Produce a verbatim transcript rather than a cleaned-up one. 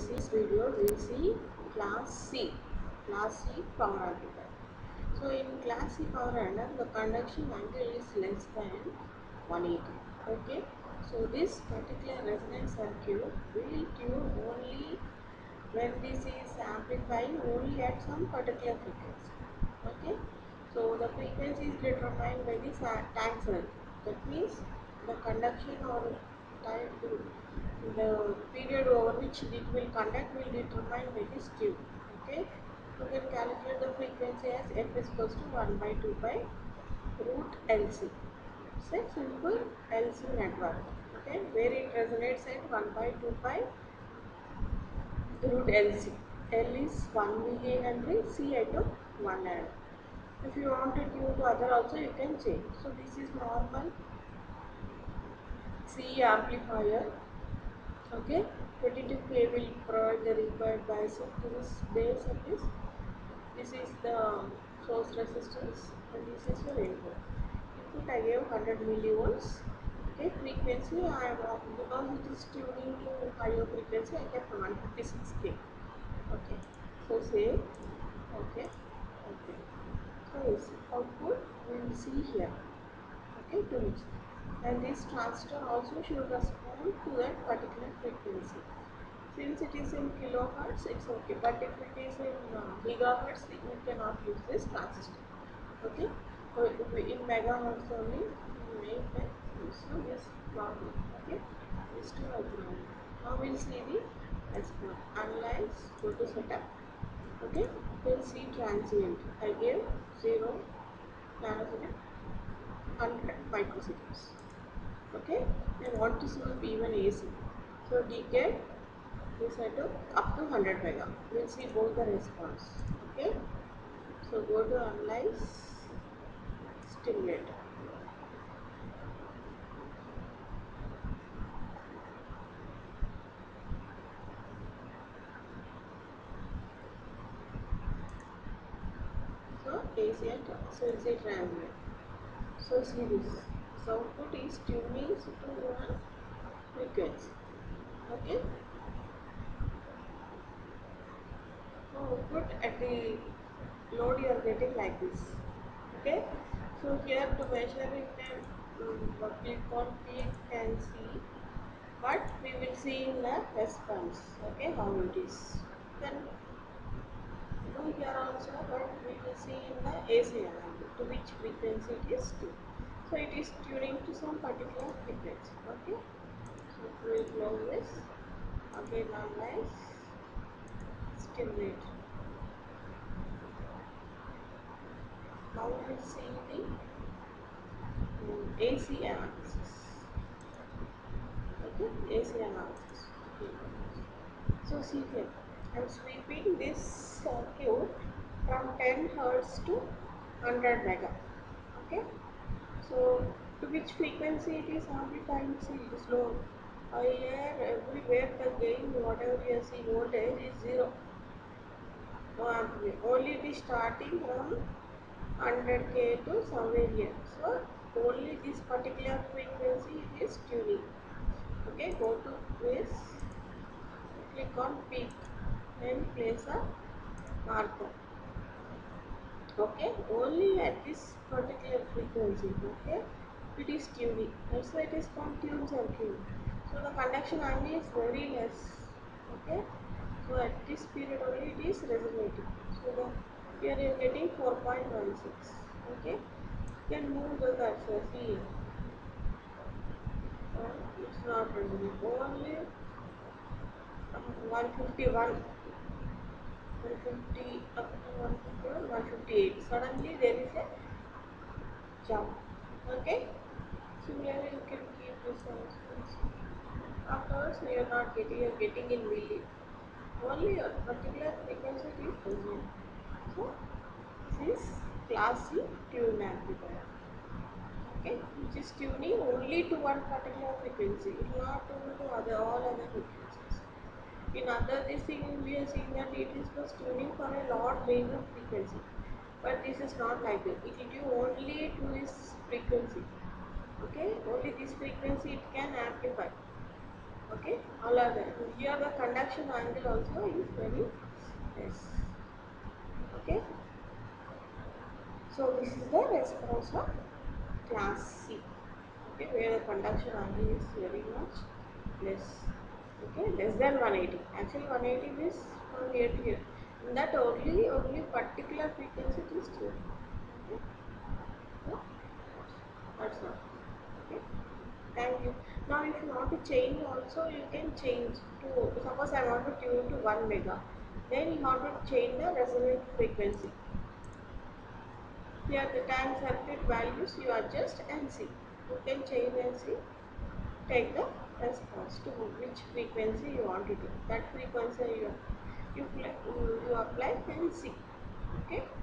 see this video, we will see class C, class C power amplifier. So in class C power amplifier, the conduction angle is less than one eighty. Okay. So this particular resonance circuit will tune only when this is amplifying only at some particular frequency. Okay. So the frequency is determined by the time circuit. That means the conduction or time to the period over which it will conduct will determine by this tube. Okay. You can calculate the frequency as f is equals to one by two by root L C. It's a simple L C network. Okay, where it resonates at one by two by root L C. L is one millihenry, C I to one nano. If you want to tune to other also you can change. So this is normal C amplifier. Okay, twenty-two K will provide the required bias to this base of this. This is the source resistance and this is your input. Input I gave one hundred millivolts. Okay, frequency I am because it is tuning to higher frequency I kept one fifty-six K. Okay, so save. Okay, okay. So yes, output we will see here. Okay, to which and this transistor also should respond to that particular frequency. Since it is in kilohertz, it's okay. But if it is in uh, gigahertz, we cannot use this transistor. Okay. So in megahertz only, we make that use of this problem. Okay. These two are problem. Now we'll see the response. Analyze. Go to setup. Okay. We'll see transient. I gave zero nanosecond, one hundred microseconds. Okay. I want to solve even A C. So decay. We set to up to one hundred mega. We will see both the response. Okay. So go to analyze, stimulate. So A C and so is it transient. So see this. So output is tuning to one frequency. Okay. So output at the load you are getting like this. Okay. So here to measure it and um, click on peak and see, but we will see in the response. Okay, how it is. Then do here also, but we will see in the A C analysis to which frequency it is tuned. So it is tuning to some particular frequency. Okay. So we will close this. Again analyze, stimulate. Now we will see the um, A C analysis. Okay, A C analysis. Okay. So see here, I am sweeping this circuit from ten hertz to one hundred mega. Okay. So to which frequency it is amplifying? See, it is low. Here everywhere the gain, whatever you see voltage is zero. No amplify. Only it is starting from one hundred K to somewhere here. So only this particular frequency it is tuning. Okay, go to this, click on peak and place a marker. Okay, only at this particular frequency. Okay, it is tuning. That's why it is called tune circuit. So the conduction angle is very less. Okay, so at this period only it is resonating. So the here you are getting four point one six. Okay, you can move the cursor. See, uh, it's not resonating. Only uh, one fifty-one. one fifty up to one fifty-one, one fifty-eight. Suddenly there is a jump. Okay. Similarly, you can keep this also. Afterwards, you are not getting, you are getting in milli. Only a particular frequency is present. So, this is class C tune amplifier. Okay, which is tuning only to one particular frequency. It will not tune to other all other frequencies. In other this thing we are seeing that it is was tuning for a lot range of frequency. But this is not like that. It will tune only to this frequency. Okay, only this frequency it can amplify. Okay, all are there. Here the conduction angle also is very less. Okay, so this is the response of class C. Okay, where the conduction angle is very much less. Okay, less than one eighty. Actually, one eighty is from here to here. In that only only particular frequency it is true. Okay, so that's all. Okay. Thank you. Now, if you want to change also, you can change to, suppose I want to tune to one mega. Then you want to change the resonant frequency. Here the time circuit values you adjust and see. You can change and see. Take the response to which frequency you want to do. That frequency you you, play, you, you apply and see. Okay.